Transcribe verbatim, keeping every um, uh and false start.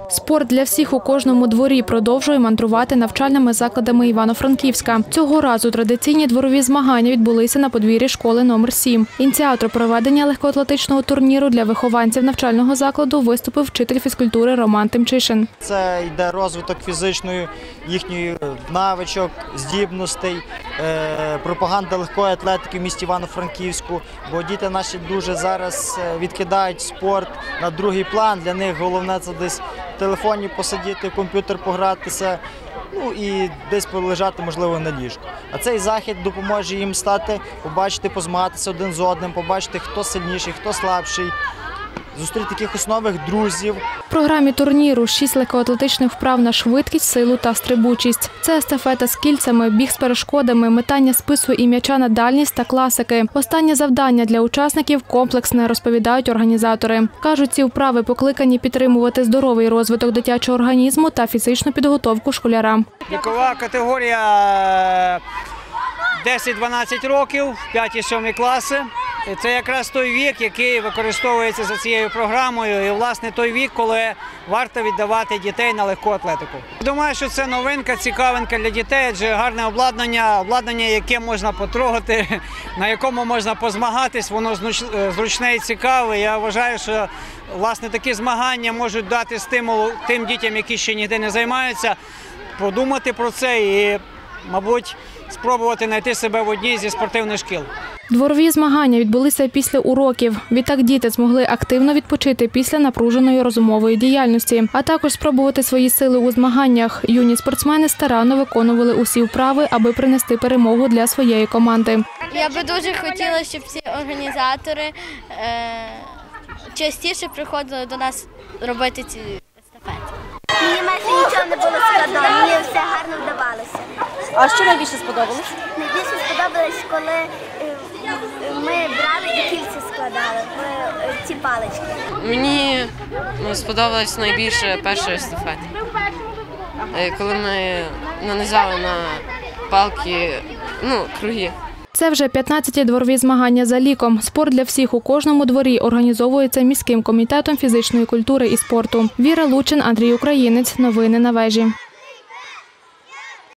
Спорт для всіх у кожному дворі продовжує мандрувати навчальними закладами Івано-Франківська. Цього разу традиційні дворові змагання відбулися на подвір'ї школи номер сім. Ініціатор проведення легкоатлетичного турніру для вихованців навчального закладу виступив вчитель фізкультури Роман Тимчишин. Це йде розвиток фізичної їхньої навичок, здібностей, пропаганда легкої атлетики в місті Івано-Франківську, бо діти наші дуже зараз відкидають спорт на другий план. Для них головне – це десь в телефоні посидіти, в комп'ютер погратися, ну і десь полежати, можливо, на ліжку. А цей захід допоможе їм стати, побачити, позмагатися один з одним, побачити, хто сильніший, хто слабший, зустріти якихось нових друзів. В програмі турніру шість легкоатлетичних вправ на швидкість, силу та стрибучість. Це естафета з кільцями, біг з перешкодами, метання спису і м'яча на дальність та класики. Останнє завдання для учасників комплексне, розповідають організатори. Кажуть, ці вправи покликані підтримувати здоровий розвиток дитячого організму та фізичну підготовку школярам. Вікова категорія десять-дванадцять років, п'ять-сьомі класи. Це якраз той вік, який використовується за цією програмою, і, власне, той вік, коли варто віддавати дітей на легку атлетику. Думаю, що це новинка, цікавинка для дітей, адже гарне обладнання, обладнання, яке можна потрогати, на якому можна позмагатись, воно зручне і цікаве. Я вважаю, що, власне, такі змагання можуть дати стимул тим дітям, які ще ніде не займаються, подумати про це і, мабуть, спробувати знайти себе в одній зі спортивних шкіл. Дворові змагання відбулися після уроків. Відтак діти змогли активно відпочити після напруженої розумової діяльності, а також спробувати свої сили у змаганнях. Юні спортсмени старанно виконували усі вправи, аби принести перемогу для своєї команди. Я би дуже хотіла, щоб ці організатори е, частіше приходили до нас робити ці естафети. Мені майже нічого не було складно, мені все гарно вдавалося. А що найбільше сподобалось? Найбільше сподобалось, коли ми брали і кільця складали, ці палички. Мені сподобалось найбільше перша естафета, коли ми нанизали на палки, ну, круги. Це вже п'ятнадцяті дворові змагання за ліком. Спорт для всіх у кожному дворі організовується міським комітетом фізичної культури і спорту. Віра Лучин, Андрій Українець. Новини на вежі.